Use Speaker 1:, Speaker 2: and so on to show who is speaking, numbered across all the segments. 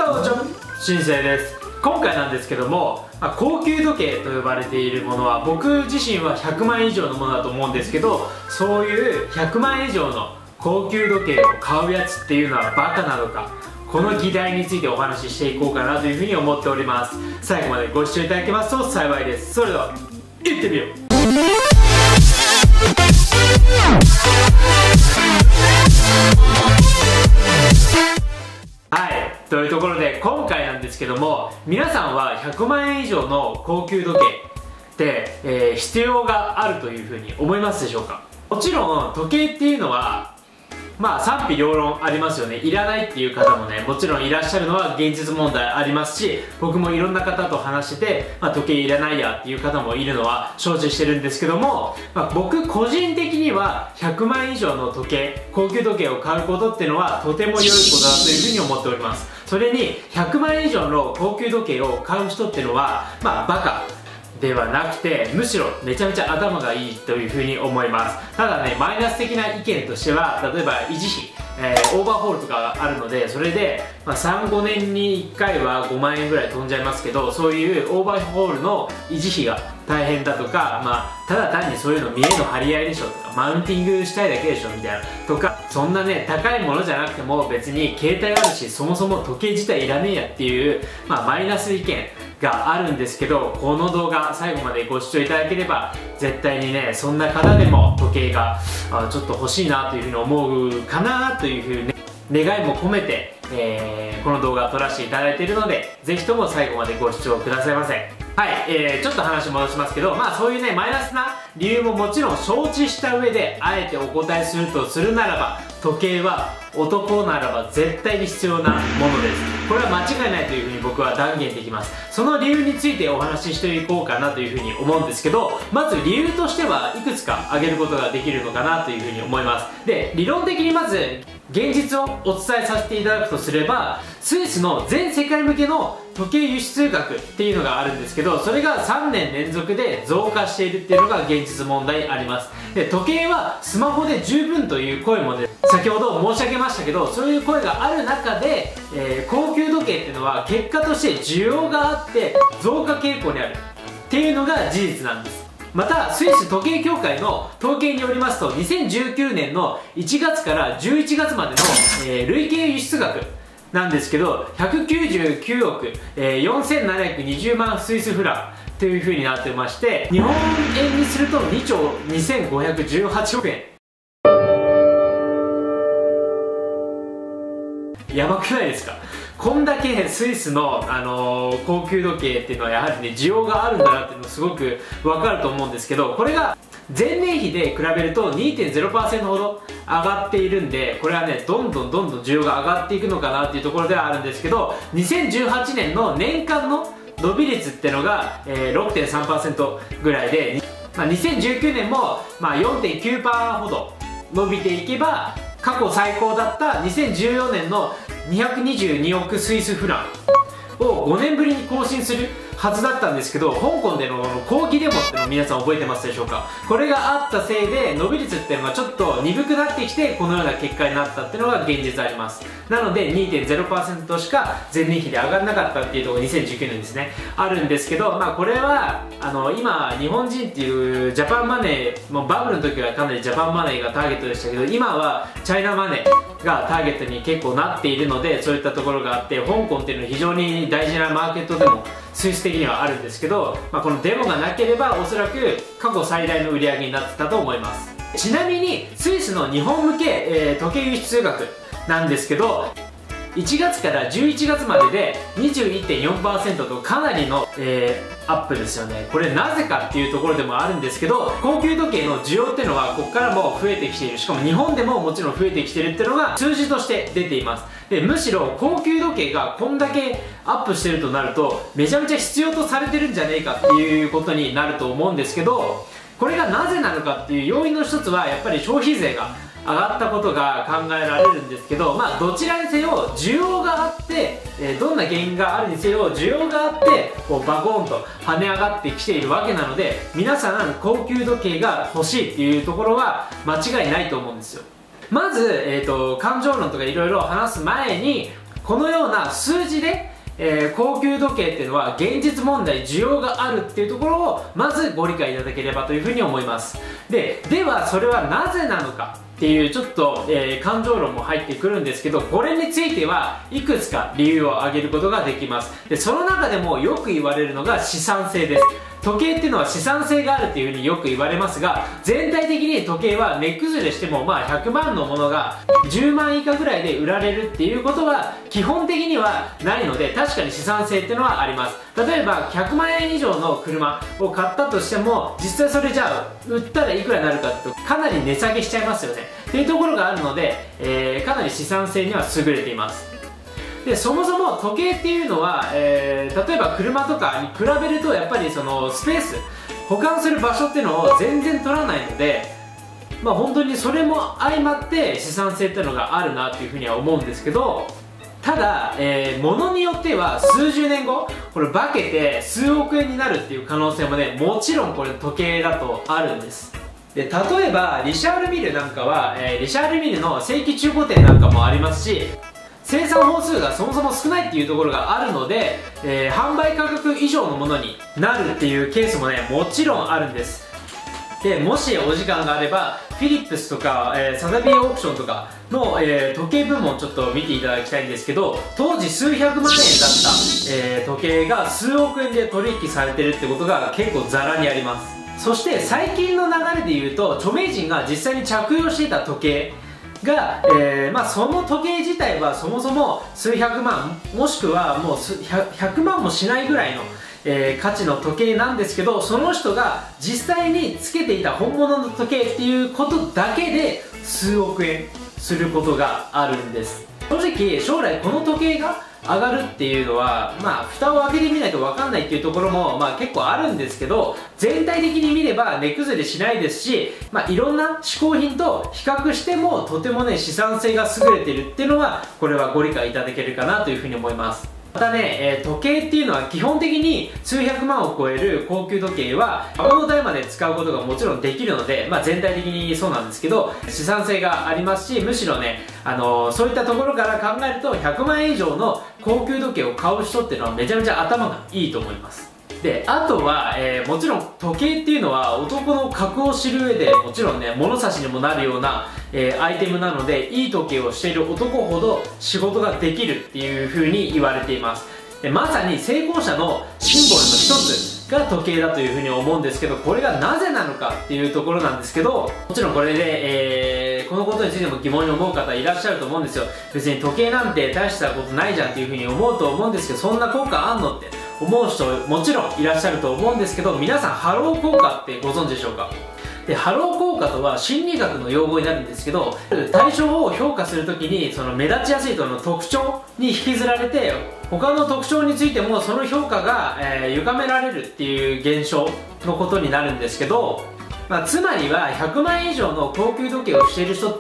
Speaker 1: 長女新生です。今回なんですけども、高級時計と呼ばれているものは僕自身は100万円以上のものだと思うんですけど、そういう100万円以上の高級時計を買うやつっていうのはバカなのか、この議題についてお話ししていこうかなというふうに思っております。最後までご視聴いただけますと幸いです。それでは行ってみよう。はい、というところで今回なんですけども、皆さんは100万円以上の高級時計って、必要があるというふうに思いますでしょうか。もちろん時計っていうのは賛否両論ありますよね。いらないっていう方もね、もちろんいらっしゃるのは現実問題ありますし、僕もいろんな方と話してて、時計いらないやっていう方もいるのは承知してるんですけども、僕個人的には100万円以上の時計、高級時計を買うことっていうのはとても良いことだというふうに思っております。それに100万円以上の高級時計を買う人っていうのはバカではなくて、むしろめちゃめちゃ頭がいいというふうに思います。ただね、マイナス的な意見としては、例えば維持費、オーバーホールとかあるので、それで、3、5年に1回は5万円ぐらい飛んじゃいますけど、そういうオーバーホールの維持費が大変だとか、ただ単にそういうの見栄の張り合いでしょとか、マウンティングしたいだけでしょみたいなとか、そんなね高いものじゃなくても別に携帯あるし、そもそも時計自体いらねえやっていう、マイナス意見があるんですけど、この動画最後までご視聴いただければ絶対にね、そんな方でも時計がちょっと欲しいなというふうに思うかなというふうに、願いも込めて、この動画を撮らせていただいているので、ぜひとも最後までご視聴くださいませ。はい、ちょっと話戻しますけど、そういうねマイナスな理由ももちろん承知した上で、あえてお答えするとするならば、時計は男ならば絶対に必要なものです。これは間違いないというふうに僕は断言できます。その理由についてお話ししていこうかなというふうに思うんですけど、まず理由としてはいくつか挙げることができるのかなというふうに思います。で、理論的にまず現実をお伝えさせていただくとすれば、スイスの全世界向けの時計輸出額っていうのがあるんですけど、それが3年連続で増加しているっていうのが現実問題あります。で、時計はスマホで十分という声もね、先ほど申し上げましたけど、そういう声がある中で、高級時計っていうのは結果として需要があって増加傾向にあるっていうのが事実なんです。またスイス時計協会の統計によりますと、2019年の1月から11月までの、累計輸出額なんですけど、199億、4720万スイスフランという風になってまして、日本円にすると2兆2518億円。やばくないですか。こんだけスイスの、高級時計っていうのはやはりね、需要があるんだなっていうのすごくわかると思うんですけど、これが前年比で比べると 2.0% ほど上がっているんで、これはねどんどん需要が上がっていくのかなっていうところではあるんですけど、2018年の年間の伸び率ってのが、6.3% ぐらいで、2019年も、4.9% ほど伸びていけば過去最高だった2014年の222億スイスフランを5年ぶりに更新するはずだったんですけど、香港での抗議デモってのを皆さん覚えてますでしょうか。これがあったせいで伸び率っていうのがちょっと鈍くなってきて、このような結果になったっていうのが現実あります。なので 2.0% しか前年比で上がらなかったっていうところが2019年ですね、あるんですけど、これは今日本人っていうジャパンマネー、もうバブルの時はかなりジャパンマネーがターゲットでしたけど、今はチャイナマネーがターゲットに結構なっているので、そういったところがあって、香港っていうのは非常に大事なマーケットでもスイス的にはあるんですけど、このデモがなければおそらく過去最大の売り上げになってたと思います。ちなみにスイスの日本向け、時計輸出額なんですけど、1月から11月までで 21.4% とかなりの、アップですよね。これなぜかっていうところでもあるんですけど、高級時計の需要っていうのはここからも増えてきている、しかも日本でももちろん増えてきているっていうのが数字として出ています。で、むしろ高級時計がこんだけアップしてるとなると、めちゃめちゃ必要とされてるんじゃねえかっていうことになると思うんですけど、これがなぜなのかっていう要因の一つはやっぱり消費税が上がったことが考えられるんですけど、どちらにせよ需要があって、どんな原因があるにせよ需要があってこうバコーンと跳ね上がってきているわけなので、皆さん高級時計が欲しいっていうところは間違いないと思うんですよ。まず、感情論とかいろいろ話す前に、 このような数字で高級時計っていうのは現実問題需要があるっていうところをまずご理解いただければというふうに思います。ではそれはなぜなのかっていうちょっと、感情論も入ってくるんですけど、これについてはいくつか理由を挙げることができます。でその中でもよく言われるのが資産性です。時計っていうのは資産性があるっていうふうによく言われますが、全体的に時計は値崩れしても100万のものが10万以下ぐらいで売られるっていうことは基本的にはないので、確かに資産性っていうのはあります。例えば100万円以上の車を買ったとしても、実際それじゃあ売ったらいくらになるかっていうとかなり値下げしちゃいますよねっていうところがあるので、かなり資産性には優れています。でそもそも時計っていうのは、例えば車とかに比べるとやっぱりそのスペース保管する場所っていうのを全然取らないので、本当にそれも相まって資産性っていうのがあるなっていうふうには思うんですけど、ただ、物によっては数十年後これ化けて数億円になるっていう可能性もね、もちろんこれ時計だとあるんです。で例えばリシャール・ミルなんかは、リシャール・ミルの正規中古店なんかもありますし、生産本数がそもそも少ないっていうところがあるので、販売価格以上のものになるっていうケースもね、もちろんあるんです。でもしお時間があればフィリップスとか、サザビーオークションとかの、時計部門ちょっと見ていただきたいんですけど、当時数百万円だった、時計が数億円で取引されてるってことが結構ザラにあります。そして最近の流れでいうと、著名人が実際に着用していた時計が、その時計自体はそもそも数百万もしくはもう100万もしないぐらいの、価値の時計なんですけど、その人が実際につけていた本物の時計っていうことだけで数億円することがあるんです。正直将来この時計が上がるっていうのは蓋を開けてみないと分かんないっていうところも結構あるんですけど、全体的に見れば値崩れしないですし、いろんな嗜好品と比較してもとてもね資産性が優れているっていうのは、これはご理解いただけるかなというふうに思います。またね、時計っていうのは基本的に数百万を超える高級時計は孫の代まで使うことがもちろんできるので、全体的にそうなんですけど資産性がありますし、むしろね、そういったところから考えると100万円以上の高級時計を買う人っていうのはめちゃめちゃ頭がいいと思います。であとは、もちろん時計っていうのは男の格を知る上でもちろんね物差しにもなるような、アイテムなので、いい時計をしている男ほど仕事ができるっていう風に言われています。でまさに成功者のシンボルの一つが時計だという風に思うんですけど、これがなぜなのかっていうところなんですけど、もちろんこれで、このことについても疑問に思う方いらっしゃると思うんですよ。別に時計なんて大したことないじゃんっていう風に思うと思うんですけど、そんな効果あんのって思う人もちろんいらっしゃると思うんですけど、皆さんハロー効果ってご存知でしょうか？でハロー効果とは心理学の用語になるんですけど、対象を評価するときにその目立ちやすい人の特徴に引きずられて、他の特徴についてもその評価が、歪められるっていう現象のことになるんですけど、つまりは100万円以上の高級時計をしている人って、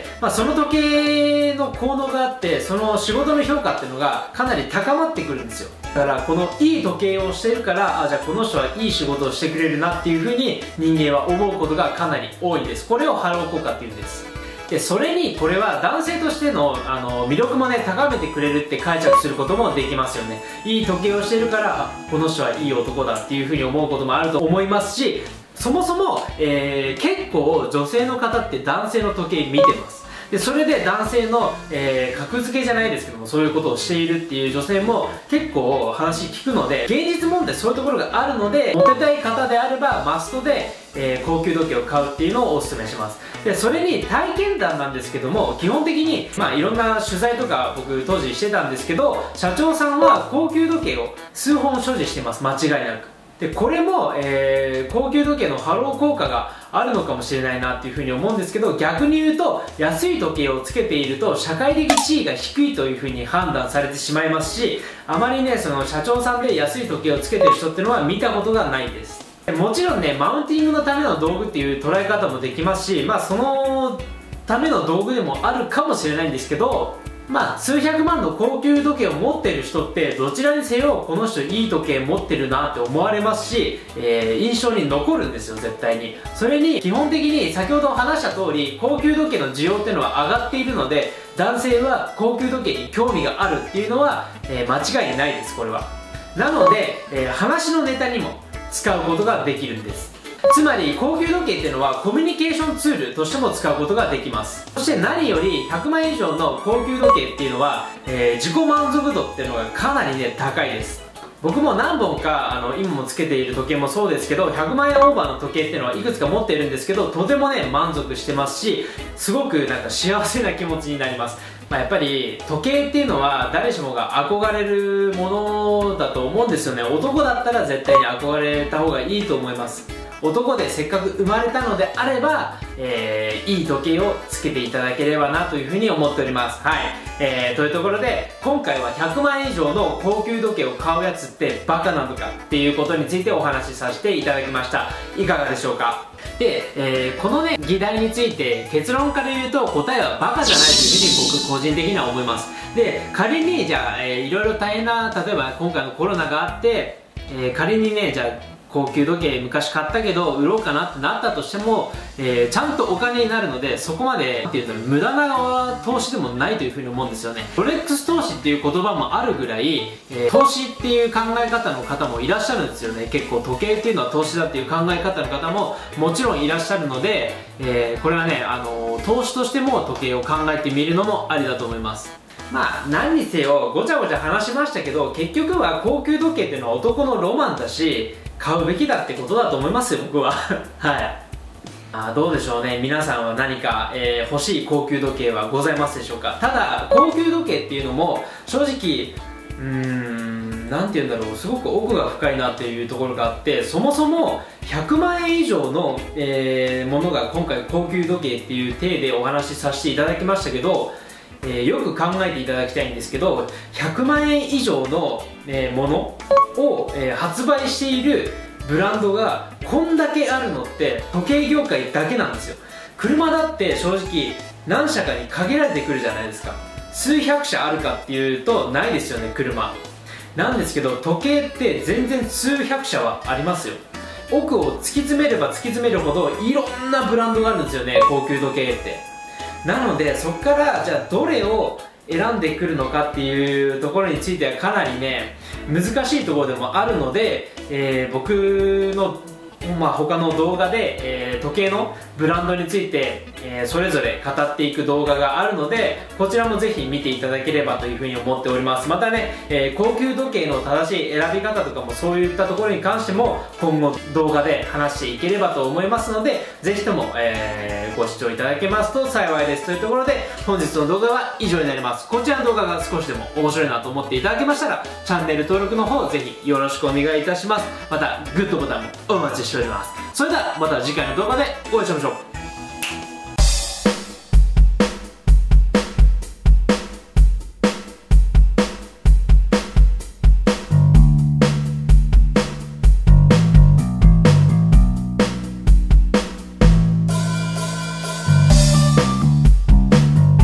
Speaker 1: その時計の効能があって、その仕事の評価っていうのがかなり高まってくるんですよ。だからこのいい時計をしているから、じゃあこの人はいい仕事をしてくれるなっていうふうに人間は思うことがかなり多いです。これをハロー効果っていうんです。でそれにこれは男性としての、魅力もね高めてくれるって解釈することもできますよね。いい時計をしているから、この人はいい男だっていうふうに思うこともあると思いますし、そもそも、結構女性の方って男性の時計見てます。でそれで男性の、格付けじゃないですけども、そういうことをしているっていう女性も結構話聞くので、現実問題そういうところがあるので、モテたい方であればマストで、高級時計を買うっていうのをお勧めします。でそれに体験談なんですけども、基本的にいろんな取材とか僕当時してたんですけど、社長さんは高級時計を数本所持しています、間違いなく。でこれも、高級時計のハロー効果があるのかもしれないなっていうふうに思うんですけど、逆に言うと安い時計をつけていると社会的地位が低いというふうに判断されてしまいますし、あまりねその社長さんで安い時計をつけてる人っていうのは見たことがないです。もちろんねマウンティングのための道具っていう捉え方もできますし、そのための道具でもあるかもしれないんですけど、 まあ数百万の高級時計を持ってる人ってどちらにせよこの人いい時計持ってるなって思われますし、印象に残るんですよ絶対に。それに基本的に先ほど話した通り高級時計の需要っていうのは上がっているので、男性は高級時計に興味があるっていうのは、間違いないですこれは。なので、話のネタにも使うことができるんです。つまり高級時計っていうのはコミュニケーションツールとしても使うことができます。そして何より100万円以上の高級時計っていうのは、自己満足度っていうのがかなりね高いです。僕も何本か今もつけている時計もそうですけど、100万円オーバーの時計っていうのはいくつか持っているんですけど、とてもね満足してますし、すごくなんか幸せな気持ちになります。やっぱり時計っていうのは誰しもが憧れるものだと思うんですよね。男だったら絶対に憧れた方がいいと思います。男でせっかく生まれたのであれば、いい時計をつけていただければなというふうに思っております。はい、というところで今回は100万円以上の高級時計を買うやつってバカなのかっていうことについてお話しさせていただきました。いかがでしょうか。で、このね議題について結論から言うと答えはバカじゃないというふうに僕個人的には思います。で、仮にじゃあ、いろいろ大変な、例えば今回のコロナがあって、仮にねじゃあ高級時計昔買ったけど売ろうかなってなったとしても、ちゃんとお金になるので、そこまでっていうと無駄な投資でもないというふうに思うんですよね。ロレックス投資っていう言葉もあるぐらい、投資っていう考え方の方もいらっしゃるんですよね。結構時計っていうのは投資だっていう考え方の方ももちろんいらっしゃるので、これはね投資としても時計を考えてみるのもありだと思います。まあ何にせよごちゃごちゃ話しましたけど、結局は高級時計っていうのは男のロマンだし買うべきだってことだと思いますよ僕ははい。どうでしょうね、皆さんは何か、欲しい高級時計はございますでしょうか。ただ高級時計っていうのも正直なんて言うんだろう、すごく奥が深いなっていうところがあって、そもそも100万円以上の、ものが今回高級時計っていう体でお話しさせていただきましたけど、よく考えていただきたいんですけど、100万円以上の、ものを、発売しているブランドがこんだけあるのって時計業界だけなんですよ。車だって正直何社かに限られてくるじゃないですか。数百社あるかっていうとないですよね車なんですけど、時計って全然数百社はありますよ。奥を突き詰めれば突き詰めるほどいろんなブランドがあるんですよね、高級時計って。なのでそこからじゃあどれを選んでくるのかっていうところについてはかなりね難しいところでもあるので、僕の他の動画で、時計のブランドについて、それぞれ語っていく動画があるので、こちらもぜひ見ていただければというふうに思っております。またね、高級時計の正しい選び方とかもそういったところに関しても今後動画で話していければと思いますので、ぜひとも、ご視聴いただけますと幸いです。というところで本日の動画は以上になります。こちらの動画が少しでも面白いなと思っていただけましたらチャンネル登録の方ぜひよろしくお願いいたします。またグッドボタンもお待ちしております。それではまた次回の動画でお会いしましょう。